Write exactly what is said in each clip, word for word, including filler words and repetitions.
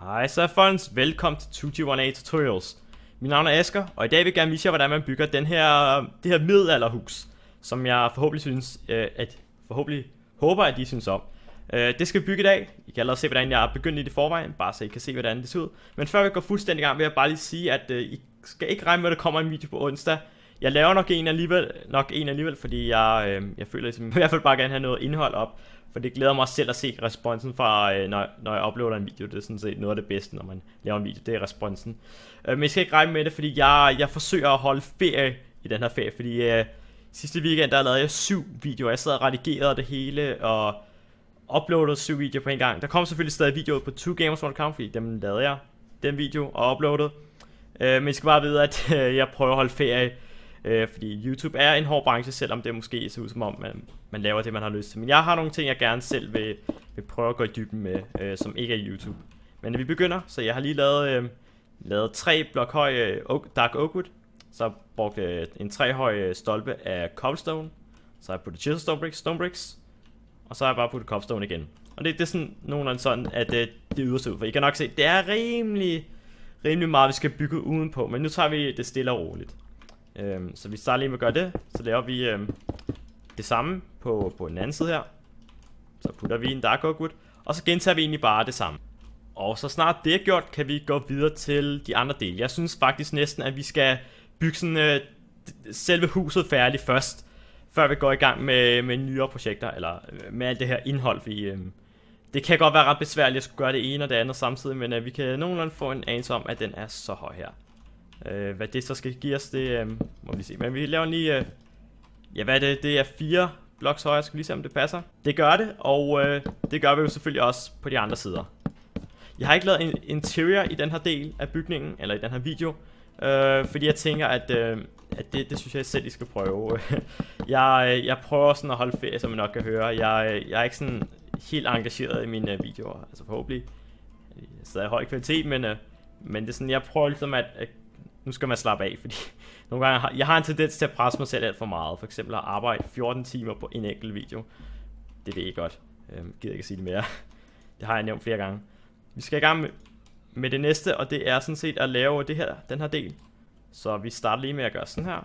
Hej så friends, velkommen til to G one A Tutorials. Mit navn er Asger, og i dag vil jeg gerne vise jer, hvordan man bygger den her, det her middelalderhus, som jeg forhåbentlig synes, øh, at forhåbentlig håber, at I synes om. Øh, det skal vi bygge i dag. I kan allerede se, hvordan jeg er begyndt i det forvejen, bare så I kan se, hvordan det ser ud. Men før vi går fuldstændig i gang, vil jeg bare lige sige, at øh, I skal ikke regne med, at der kommer en video på onsdag. Jeg laver nok en alligevel, nok en alligevel, fordi jeg, øh, jeg føler ligesom, i hvert fald bare gerne have noget indhold op. For det glæder mig selv at se responsen fra, øh, når, når jeg uploader en video. Det er sådan set noget af det bedste, når man laver en video, det er responsen. Øh, men jeg skal ikke regne med det, fordi jeg, jeg forsøger at holde ferie i den her ferie. Fordi øh, sidste weekend, der lavede jeg syv videoer. Jeg sad og redigerede det hele og uploadede syv videoer på en gang. Der kom selvfølgelig stadig videoer på two gamers one account, fordi dem lavede jeg, den video, og uploadede. Øh, men I skal bare vide, at øh, jeg prøver at holde ferie. Øh, fordi YouTube er en hård branche, selvom det måske ser ud som om man, man laver det man har lyst til. Men jeg har nogle ting jeg gerne selv vil, vil prøve at gå i dybden med, øh, som ikke er YouTube. Men vi begynder, så jeg har lige lavet, øh, lavet tre blok høj øh, dark oakwood. Så har jeg brugt øh, en tre høj stolpe af cobblestone. Så har jeg puttet chisel stone bricks, stone bricks. Og så har jeg bare puttet cobblestone igen. Og det, det er sådan nogenlunde sådan, at øh, det yderste ud. For I kan nok se, det er rimelig, rimelig meget vi skal bygge udenpå. Men nu tager vi det stille og roligt. Øhm, så vi starter lige med at gøre det. Så laver vi øhm, det samme på, på den anden side her. Så putter vi en dark oakwood. Og så gentager vi egentlig bare det samme. Og så snart det er gjort, kan vi gå videre til de andre dele. Jeg synes faktisk næsten, at vi skal bygge sådan, øh, selve huset færdigt først, før vi går i gang med, med nyere projekter, eller øh, med alt det her indhold. Fordi, øh, det kan godt være ret besværligt at skulle gøre det ene og det andet samtidig, men øh, vi kan nogenlunde få en anelse om, at den er så høj her. Uh, hvad det så skal give os, det uh, må vi se. Men vi laver lige, uh, ja hvad er det, det er fire bloks højere, skal vi lige se om det passer. Det gør det, og uh, det gør vi jo selvfølgelig også på de andre sider. Jeg har ikke lavet en interior i den her del af bygningen, eller i den her video, uh, fordi jeg tænker, at, uh, at det, det synes jeg selv, I skal prøve. jeg, jeg prøver sådan at holde ferie, som I nok kan høre. Jeg, jeg er ikke sådan helt engageret i mine uh, videoer, altså forhåbentlig. Det er stadig høj kvalitet, men, uh, men det er sådan, jeg prøver ligesom at, at nu skal man slappe af, fordi nogle gange har, jeg har en tendens til at presse mig selv alt for meget. For eksempel at arbejde fjorten timer på en enkelt video. Det er det godt. Øhm, gider ikke at sige det mere. Det har jeg nævnt flere gange. Vi skal i gang med, med det næste, og det er sådan set at lave det her, den her del. Så vi starter lige med at gøre sådan her.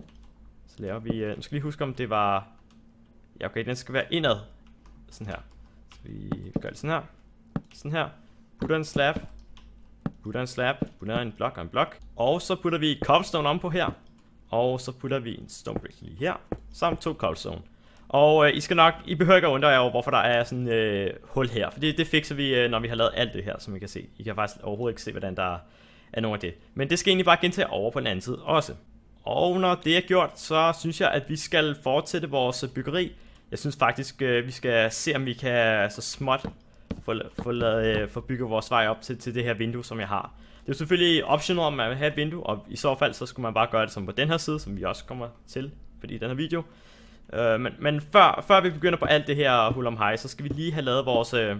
Så laver vi, øh, nu skal lige huske om det var, ja okay, den skal være indad. Sådan her. Så vi gør det sådan her. Sådan her. Putter en slab. Putter en slab, putter en blok og en blok. Og så putter vi cobblestone om på her. Og så putter vi en stone brick lige her. Samt to cobblestone. Og øh, I skal nok, I behøver ikke at undre jer over, hvorfor der er sådan et øh, hul her. For det, det fikser vi, øh, når vi har lavet alt det her, som I kan se. I kan faktisk overhovedet ikke se, hvordan der er noget af det. Men det skal egentlig bare gentage over på den anden side også. Og når det er gjort, så synes jeg, at vi skal fortsætte vores byggeri. Jeg synes faktisk, øh, vi skal se, om vi kan så småt få, få, lavet, få bygget vores vej op til, til det her vindue, som jeg har. Det er jo selvfølgelig optional, om man vil have et vindue, og i så fald, så skulle man bare gøre det som på den her side, som vi også kommer til, fordi den her video. Uh, men men før, før vi begynder på alt det her hul om hej, så skal vi lige have lavet vores... Uh,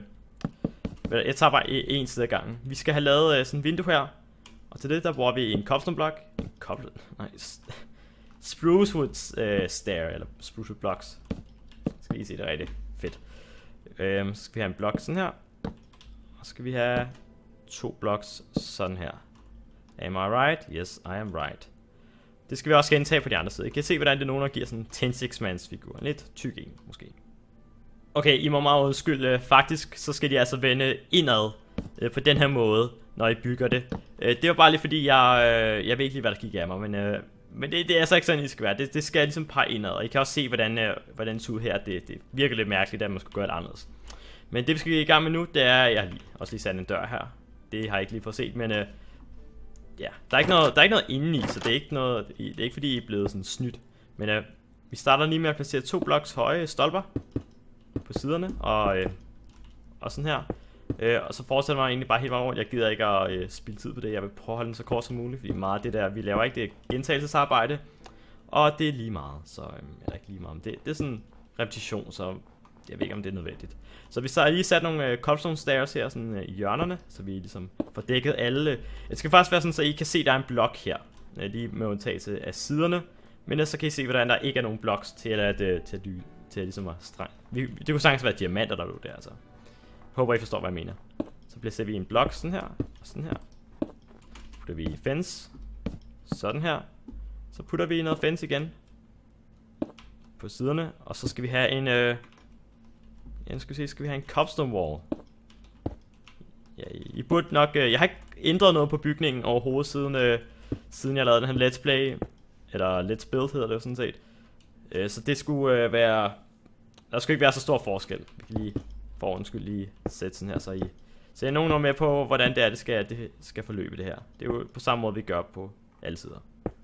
jeg tager bare en side ad gangen. Vi skal have lavet uh, sådan en vindue her, og til det, der bruger vi en cobblestone block. En cobblestone... Nej, sprucewood uh, stair, eller sprucewood blocks. Skal lige se det rigtigt. Fedt. Øhm, så skal vi have en blok sådan her. Og så skal vi have to blocks sådan her. Am I right? Yes, I am right. Det skal vi også gentage på de andre sider. I kan se, hvordan det nogen giver sådan en ten six mands figur. En lidt tyk en, måske. Okay, I må meget undskylde. Faktisk, så skal de altså vende indad øh, på den her måde, når I bygger det. Øh, det var bare lige fordi, jeg, øh, jeg ved ikke lige, hvad der gik af mig, men... Øh, Men det, det er altså ikke sådan, det skal være. Det, det skal ligesom pege indad. Og I kan også se, hvordan, øh, hvordan det ser ud her. Det, det virker lidt mærkeligt, at man skulle gøre det anderledes. Men det, vi skal i gang med nu, det er... Jeg har lige, også lige sat en dør her. Det har jeg ikke lige fået set, men... Øh, ja, der er, ikke noget, der er ikke noget inde i, så det er ikke, noget, det er ikke fordi, I er blevet sådan snydt. Men øh, vi starter lige med at placere to bloks høje stolper på siderne. Og, øh, og sådan her. Øh, og så fortsætter man egentlig bare helt meget rundt. Jeg gider ikke at øh, spille tid på det. Jeg vil prøve at holde den så kort som muligt, fordi meget af det der, vi laver ikke, det er gentagelsesarbejde. Og det er lige meget, så øh, eller ikke lige meget, men det, det er sådan repetition, så jeg ved ikke, om det er nødvendigt. Så vi så har lige sat nogle øh, cobblestone stairs her sådan, øh, i hjørnerne, så vi ligesom får dækket alle. Det skal faktisk være sådan, så I kan se, at der er en blok her, øh, lige med undtagelse af siderne. Men ellers så kan I se, hvordan der ikke er nogen bloks til at, øh, til at, til at ligesom at streng. Det kunne sagtens være diamanter, der lå der, altså. Håber I forstår, hvad jeg mener. Så placerer vi en blok sådan her, og sådan her. Putter vi fence. Sådan her. Så putter vi noget fence igen. På siderne. Og så skal vi have en... Øh, jeg skal se, skal vi have en cobblestone wall. Ja, I burde nok... Øh, jeg har ikke ændret noget på bygningen overhovedet, siden, øh, siden jeg lavede den her let's play. Eller let's build hedder det jo sådan set. Øh, så det skulle øh, være... Der skulle ikke være så stor forskel. Vi kan lige for undskyld lige sætte sådan her, så I... Så jeg er nogen med på, hvordan det er, det skal, det skal forløbe det her. Det er jo på samme måde, vi gør på alle sider.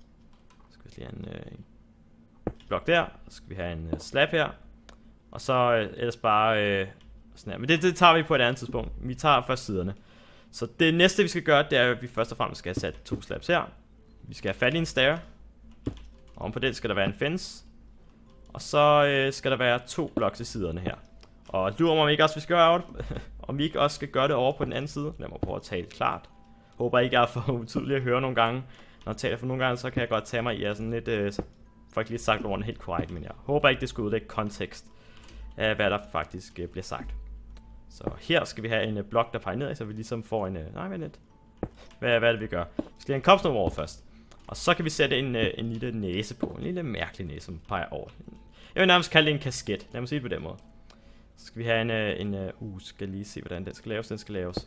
Så skal vi lige have en, øh, en blok der. Så skal vi have en øh, slab her. Og så øh, ellers bare øh, sådan her. Men det, det tager vi på et andet tidspunkt. Vi tager først siderne. Så det næste, vi skal gøre, det er, at vi først og fremmest skal have sat to slabs her. Vi skal have fat i en stair. Og på den skal der være en fence. Og så øh, skal der være to blokke til siderne her. Og lurer mig, om ikke også vi skal gøre det. Om vi ikke også skal gøre det over på den anden side. Lad mig prøve at tale klart. Håber ikke, jeg er for utydelig at høre nogle gange. Når jeg taler for nogle gange, så kan jeg godt tage mig i at sådan lidt... Øh, så får ikke lige sagt ordene helt korrekt, men jeg håber ikke, det skal udlægge kontekst af, hvad der faktisk øh, bliver sagt. Så her skal vi have en øh, blok, der peger nedad, så vi ligesom får en... Øh, nej, vent lidt. Hvad, hvad er det, vi gør? Vi skal have en cobblestone wall først. Og så kan vi sætte en, øh, en lille næse på. En lille mærkelig næse, som peger over. Jeg vil nærmest kalde det en kasket. Lad mig sige det på den måde. Så skal vi have en, øh, en øh, uh, skal lige se, hvordan den skal laves. Den skal laves.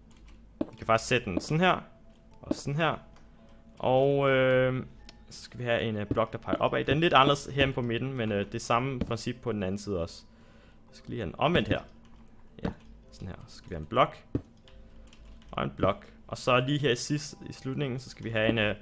Vi kan faktisk sætte den sådan her. Og sådan her. Og øh, så skal vi have en øh, blok, der peger opad. Den er lidt anderledes her på midten, men øh, det er samme princip på den anden side også. Så skal lige have en omvendt her. Ja, sådan her. Så skal vi have en blok. Og en blok. Og så lige her i sidst, i slutningen, så skal vi have en... Øh,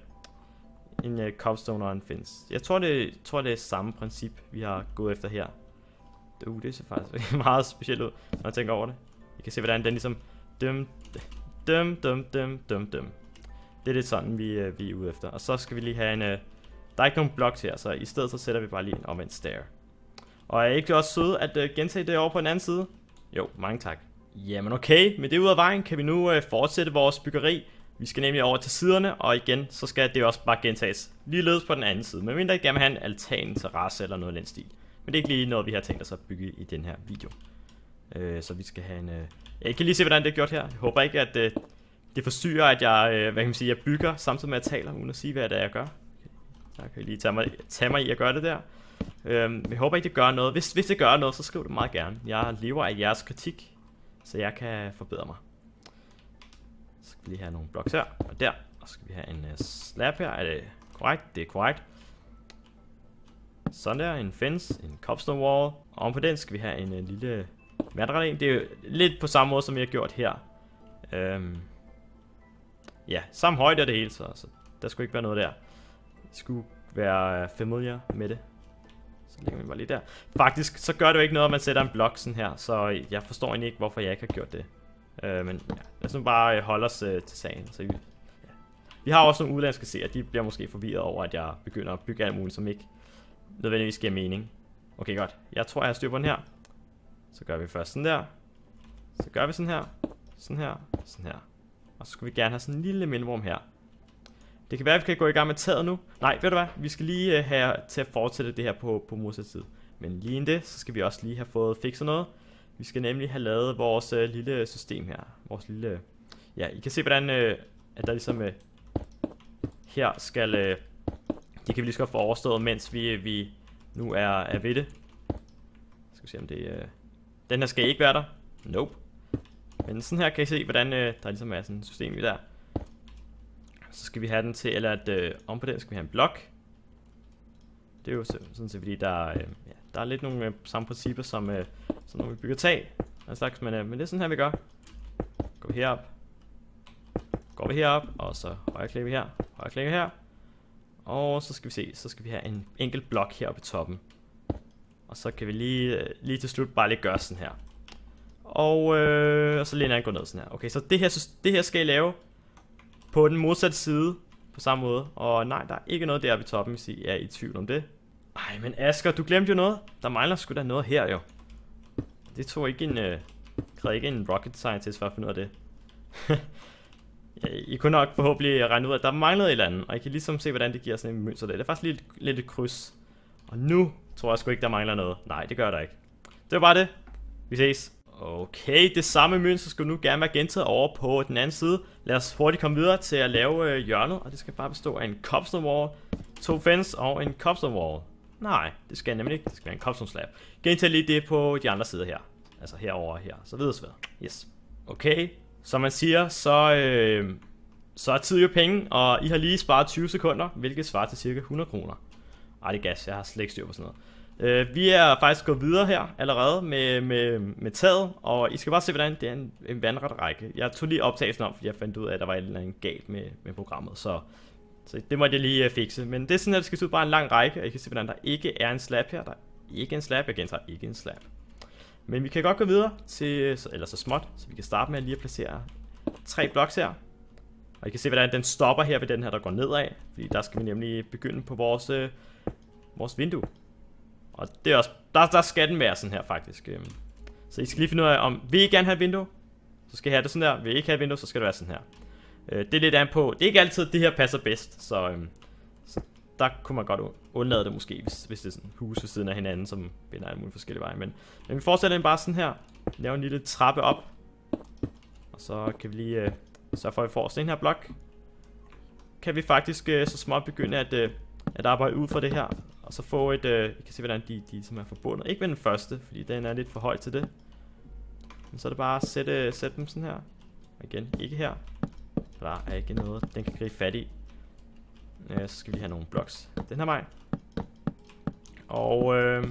en uh, cobblestone og en fence. Jeg tror det, tror, det er samme princip, vi har gået efter her. Uh, det ser faktisk meget specielt ud, når jeg tænker over det. I kan se, hvordan den ligesom... Dum, dum, dum, dum, dum, dum. Det er lidt sådan, vi, uh, vi er ude efter. Og så skal vi lige have en... Uh, der er ikke nogen blocks her, så i stedet så sætter vi bare lige en omvendt stair. Og er I ikke også søde at uh, gentage det over på den anden side? Jo, mange tak. Jamen okay, med det ud af vejen kan vi nu uh, fortsætte vores byggeri. Vi skal nemlig over til siderne, og igen, så skal det også bare gentages ligeledes på den anden side. Men mindre I gerne vil have en altan, terrasse eller noget af den stil. Men det er ikke lige noget, vi har tænkt os at bygge i den her video. Øh, så vi skal have en... Øh... Jeg kan lige se, hvordan det er gjort her. Jeg håber ikke, at øh, det forstyrrer, at jeg, øh, hvad kan man sige, jeg bygger samtidig med at jeg taler, uden at sige, hvad det er, jeg gør. Så kan jeg lige tage mig, tage mig i at gøre det der. Øh, jeg håber ikke, det gør noget. Hvis, hvis det gør noget, så skriv det meget gerne. Jeg lever af jeres kritik, så jeg kan forbedre mig. Så skal vi lige have nogle blocks her og der. Og så skal vi have en uh, slab her. Er det korrekt? Det er korrekt. Sådan der. En fence. En cobblestone wall. Og oven på den skal vi have en uh, lille vandrelin. Det er jo lidt på samme måde, som vi har gjort her. Øhm, ja, samme højde og det hele. Så, så der skulle ikke være noget der. Vi skulle være familiar med det. Så lægger vi bare lige der. Faktisk så gør det jo ikke noget, at man sætter en blok sådan her. Så jeg forstår egentlig ikke, hvorfor jeg ikke har gjort det. Uh, men ja, lad os nu bare uh, holde os uh, til sagen. Så vi, ja. vi har også nogle udlandske seere. De bliver måske forvirret over, at jeg begynder at bygge alt muligt, som ikke nødvendigvis giver mening. Okay, godt. Jeg tror, jeg har styr på den her. Så gør vi først sådan der. Så gør vi sådan her. Sådan her. Sådan her. Og så skal vi gerne have sådan en lille mellemrum her. Det kan være, at vi kan gå i gang med taget nu. Nej, ved du hvad? Vi skal lige uh, have til at fortsætte det her på, på modsat side. Men lige inden det, så skal vi også lige have fået fikset noget. Vi skal nemlig have lavet vores øh, lille system her. Vores lille... Ja, I kan se, hvordan øh, at der ligesom... Øh, her skal... Øh, det kan vi lige så godt få overstået, mens vi, vi nu er, er ved det. Skal vi se, om det... Øh, den her skal ikke være der. Nope. Men sådan her kan I se, hvordan øh, der ligesom er sådan et system i der. Så skal vi have den til... Eller at øh, om på den skal vi have en blok. Det er jo sådan set, fordi der, øh, ja, der er lidt nogle øh, samme principper, som, øh, som når vi bygger tag. Slags, men, øh, men det er sådan her, vi gør. Går vi herop. Går vi herop, og så højreklikker vi her. Højreklikker her. Og så skal vi se, så skal vi have en enkelt blok heroppe i toppen. Og så kan vi lige, øh, lige til slut bare lige gøre sådan her. Og, øh, og så lige en gå ned sådan her. Okay, så det her, så det her skal I lave på den modsatte side. På samme måde. Og nej, der er ikke noget deroppe i toppen, hvis I er i tvivl om det. Ej, men Asger, du glemte jo noget. Der mangler sgu da noget her, jo. Det tog ikke en... Øh, krævede ikke en rocket scientist for at finde ud af det. Ja, I kunne nok forhåbentlig regne ud af, at der manglede et eller andet. Og I kan ligesom se, hvordan det giver sådan en mønster der. Det er faktisk lidt, lidt et kryds. Og nu tror jeg sgu ikke, der mangler noget. Nej, det gør der ikke. Det var bare det. Vi ses. Okay, det samme mønster skal nu gerne være gentaget over på den anden side. Lad os hurtigt komme videre til at lave øh, hjørnet, og det skal bare bestå af en cobblestone wall, to fence og en cobblestone wall. Nej, det skal nemlig ikke. Det skal være en cobblestone slab. Gentag lige det på de andre sider her. Altså herover her. Så videre så videre. Yes. Okay, som man siger, så, øh, så er tid jo penge, og I har lige sparet tyve sekunder, hvilket svarer til cirka hundrede kroner. Ej, det er gas. Jeg har slet ikke styr på sådan noget. Uh, vi er faktisk gået videre her allerede med, med, med taget, og I skal bare se, hvordan det er en, en vandret række. Jeg tog lige optagelsen om, fordi jeg fandt ud af, at der var et eller andet galt med, med programmet, så, så det måtte jeg lige uh, fikse. Men det er sådan, at det skal se ud bare en lang række, og I kan se, hvordan der ikke er en slab her. Der er ikke en slab, jeg gentager ikke en slab. Men vi kan godt gå videre til, eller så småt, så vi kan starte med lige at placere tre bloks her. Og I kan se, hvordan den stopper her ved den her, der går nedad, fordi der skal vi nemlig begynde på vores, uh, vores vindue. Og det er også, der, der skal den være sådan her faktisk. Så I skal lige finde ud af, om vil I gerne have et vindue, så skal I have det sådan der. Vil I ikke have et vindue, så skal det være sådan her. Det er lidt an på, det er ikke altid, det her passer bedst. Så, så der kunne man godt undlade det måske, hvis, hvis det er sådan huse ved siden af hinanden, som binder alle mulige forskellige veje. Men, men vi fortsætter den bare sådan her. Laver en lille trappe op. Og så kan vi lige uh, sørge for, at vi får sådan en her blok. Kan vi faktisk uh, så småt begynde at, uh, at arbejde ud fra det her. Og så få et, øh, I kan se hvordan de, de som er forbundet. Ikke med den første, fordi den er lidt for høj til det. Men så er det bare at sætte, sætte dem sådan her. Og igen, ikke her. Der er ikke noget, den kan gribe fat i. øh, Så skal vi lige have nogle blocks den her vej. Og øh,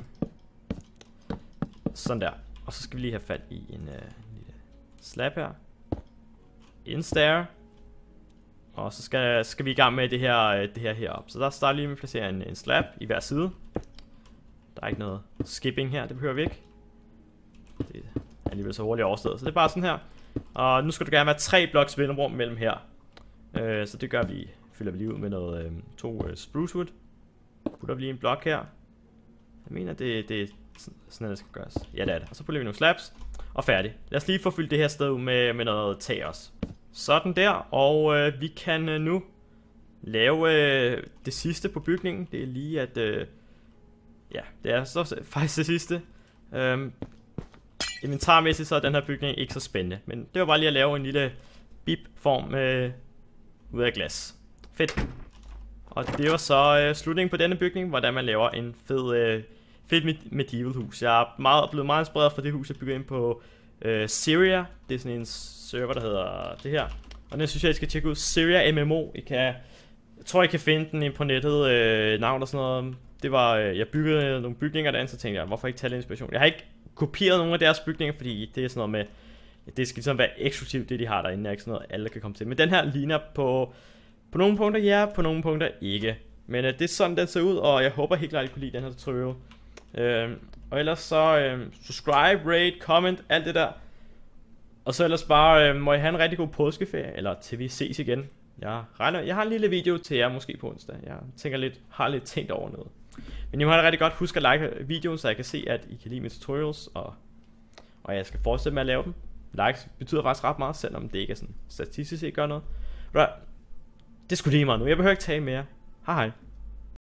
sådan der. Og så skal vi lige have fat i en øh, lille slab her. En stair. Og så skal, skal vi i gang med det her, det her heroppe. Så der starter lige med at placere en, en slab i hver side. Der er ikke noget skipping her, det behøver vi ikke. Det er alligevel så hurtigt overstået. Så det er bare sådan her. Og nu skal der gerne være tre bloks mellemrum mellem her. Øh, så det gør vi, fylder vi lige ud med noget øh, to øh, spruce wood. Putter vi lige en blok her. Jeg mener det, det er sådan det skal gøres. Ja det er det. Og så putter vi nogle slabs. Og færdig. Lad os lige få fyldt det her sted ud med, med noget tag også. Sådan der, og øh, vi kan øh, nu lave øh, det sidste på bygningen. Det er lige at, øh, ja, det er så faktisk det sidste. øhm, Inventarmæssigt så er den her bygning ikke så spændende, men det var bare lige at lave en lille bip-form øh, ud af glas. Fedt. Og det var så øh, slutningen på denne bygning, hvordan man laver en fed, øh, fed medieval hus. Jeg er meget, blevet meget inspireret fra det hus, jeg byggede ind på øh, Syria. Det er sådan en server, der hedder det her. Og den synes jeg, I skal tjekke ud. Syria M M O. I kan, jeg tror, I kan finde den ind på nettet. Øh, navn og sådan noget. Det var, øh, jeg byggede nogle bygninger derinde, så tænkte jeg, hvorfor ikke tage lidt inspiration? Jeg har ikke kopieret nogle af deres bygninger, fordi det er sådan noget med, det skal ligesom være eksklusivt, det de har derinde. Det er ikke sådan noget, alle kan komme til. Men den her ligner på, på nogle punkter ja, på nogle punkter ikke. Men øh, det er sådan, den ser ud, og jeg håber helt klart, I kunne lide den her tutorial. Øh, og ellers så øh, subscribe, rate, comment, alt det der. Og så ellers bare, øh, må I have en rigtig god påskeferie, eller til vi ses igen. Jeg regner, jeg har en lille video til jer måske på onsdag. Jeg tænker lidt, har lidt tænkt over noget. Men I må have det rigtig godt. Husk at like videoen, så jeg kan se, at I kan lide mine tutorials, og, og jeg skal fortsætte med at lave dem. Likes betyder faktisk ret meget, selvom det ikke er sådan statistisk set gør noget. Det skulle lige meget nu. Jeg behøver ikke tage mere. Hej hej.